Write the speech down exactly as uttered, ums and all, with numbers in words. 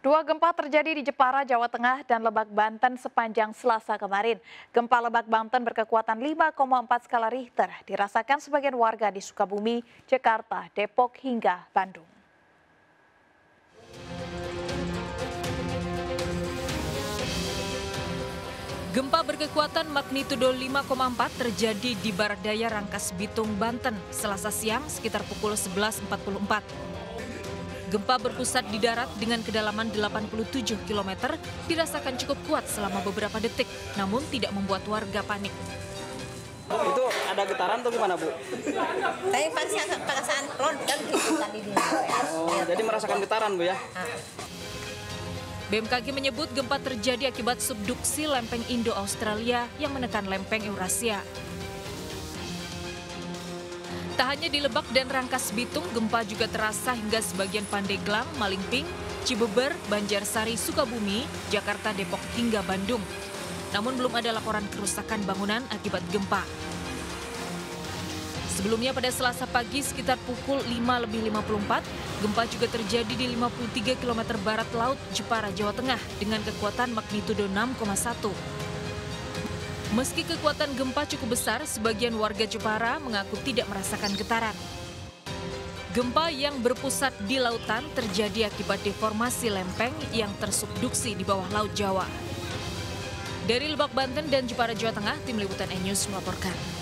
Dua gempa terjadi di Jepara, Jawa Tengah dan Lebak, Banten sepanjang Selasa kemarin. Gempa Lebak, Banten berkekuatan lima koma empat skala Richter dirasakan sebagian warga di Sukabumi, Jakarta, Depok hingga Bandung. Gempa berkekuatan magnitudo lima koma empat terjadi di barat daya Rangkas Bitung, Banten, Selasa siang sekitar pukul sebelas empat puluh empat. Gempa berpusat di darat dengan kedalaman delapan puluh tujuh kilometer, dirasakan cukup kuat selama beberapa detik, namun tidak membuat warga panik. Itu ada getaran atau gimana, Bu? Saya perasaan keluarga gitu tadi dia. Oh, jadi merasakan getaran, Bu ya? B M K G menyebut gempa terjadi akibat subduksi lempeng Indo-Australia yang menekan lempeng Eurasia. Tak hanya di Lebak dan Rangkas Bitung, gempa juga terasa hingga sebagian Pandeglang, Malingping, Cibeber, Banjarsari, Sukabumi, Jakarta, Depok hingga Bandung. Namun belum ada laporan kerusakan bangunan akibat gempa. Sebelumnya pada Selasa pagi sekitar pukul lima lebih lima puluh empat, gempa juga terjadi di lima puluh tiga kilometer barat laut Jepara, Jawa Tengah dengan kekuatan magnitudo enam koma satu. Meski kekuatan gempa cukup besar, sebagian warga Jepara mengaku tidak merasakan getaran. Gempa yang berpusat di lautan terjadi akibat deformasi lempeng yang tersubduksi di bawah Laut Jawa. Dari Lebak, Banten dan Jepara, Jawa Tengah, Tim Liputan E News melaporkan.